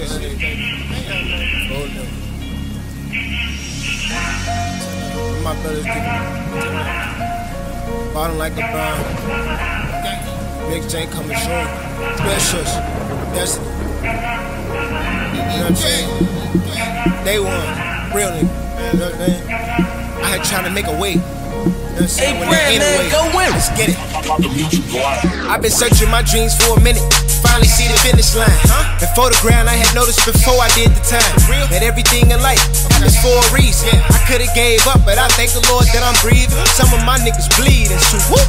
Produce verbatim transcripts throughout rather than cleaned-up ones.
My brothers bottom like a brown. Big J coming short. Specials. Destiny. You know what I'm saying? Day one. Real nigga. You know what I'm saying? I had trying to make a way. You know what I'm saying? When there ain't a way. Let's get it. I've been searching my dreams for a minute. Finally see the finish line. The photograph I had noticed before I did the time. That everything in life happens for a reason. I could've gave up, but I thank the Lord that I'm breathing. Some of my niggas bleeding, so whoop,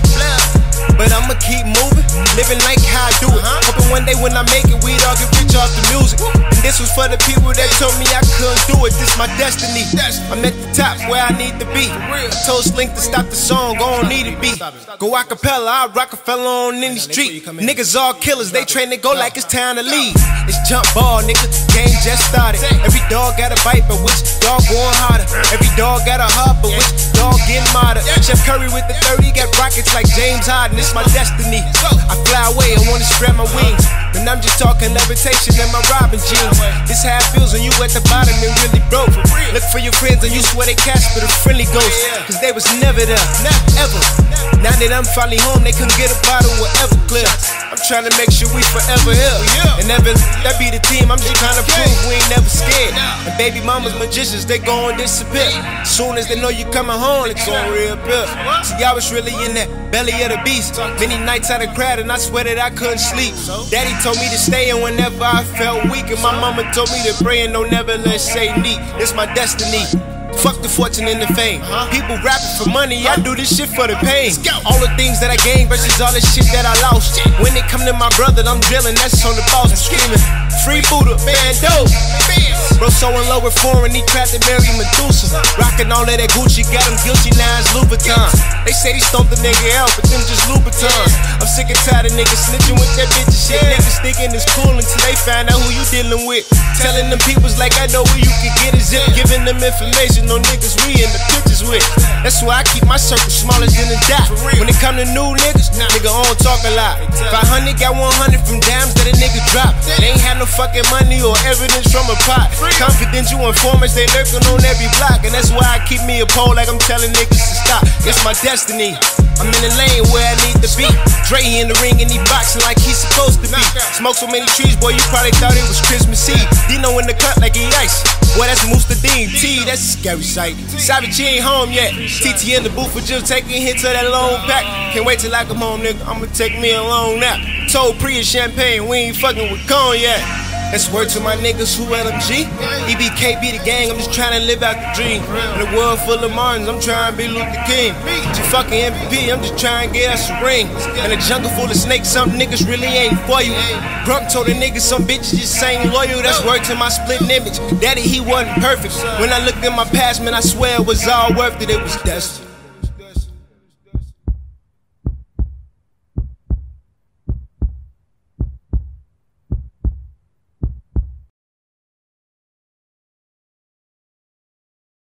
but I'ma keep moving, living like how I do it. Hoping one day when I make it, we'd all get rich off the music. And this was for the people that told me I couldn't do it. This my destiny. I'm at the top where I need to be. I told Slink to stop the song, go on need it be. Go acapella, I Rockefeller on any street. Niggas all killers, they train to go like it's time to leave. It's jump ball, nigga, game just started. Every dog got a bite, but which dog going harder? Every dog got a heart, but which dog getting martyred? Chef Curry with the thirty got rockets like James Harden. It's my destiny. I fly away, I wanna spread my wings. And I'm just talking levitation in my Robin jeans. This how it feels when you at the bottom and really broke. Look for your friends and you swear they catch for the friendly ghost. Cause they was never there, never ever. Now that I'm finally home, they couldn't get a bottle of Everclear. I'm trying to make sure we forever here. And never that be the team, I'm just trying to prove we ain't never scared. And baby mama's magicians, they gon' disappear. Soon as they know you coming home, it's gon' reappear. See, I was really in that belly of the beast. Many nights I done cried and I swear that I couldn't sleep. Daddy told me to stay in whenever I felt weak. And my mama told me to pray and don't never let say neat. It's my destiny. Fuck the fortune and the fame. People rapping for money, I do this shit for the pain. All the things that I gained versus all the shit that I lost. When it come to my brother, I'm drilling, that's on the boss. I'm screaming, free Buddha, bando. Bro so in love with foreign, he tried to marry Medusa. Rockin' all of that Gucci, got him guilty, now it's Louboutin. They say they stomped the nigga out, but them just Louboutins. I'm sick and tired of niggas snitching with that bitch and shit. Niggas thinking it's cool until they find out who you dealing with. Telling them peoples like I know where you can get a zip. Giving them information on niggas we in the pictures with. That's why I keep my circle smaller than a dot. When it come to new niggas, nigga on talk a lot. five hundred got one hundred from dimes that a nigga drop. They ain't had no fucking money or evidence from a pot. Confidential informants, they lurking on every block. And that's why I keep me a pole like I'm telling niggas to stop. It's my destiny. I'm in the lane where I need to be. Dre in the ring and he boxing like he's supposed to be. Smoke so many trees, boy, you probably thought it was Christmas Eve. Dino in the cut like he ice. Boy, that's Mustadine. T, that's a scary sight. Savage, he ain't home yet. T T in the booth for just taking hits of that long pack. Can't wait till I come home, nigga. I'ma take me a long nap. Told Priya champagne, we ain't fucking with cognac. That's word to my niggas who L M G. E B K be the gang, I'm just trying to live out the dream. In a world full of Martins, I'm trying to be Luther King. G fucking M V P, I'm just trying to get us a ring. In a jungle full of snakes, some niggas really ain't for you. Grump told the niggas some bitches just ain't loyal. That's word to my splitting image. Daddy, he wasn't perfect. When I looked in my past, man, I swear it was all worth it. It was destiny.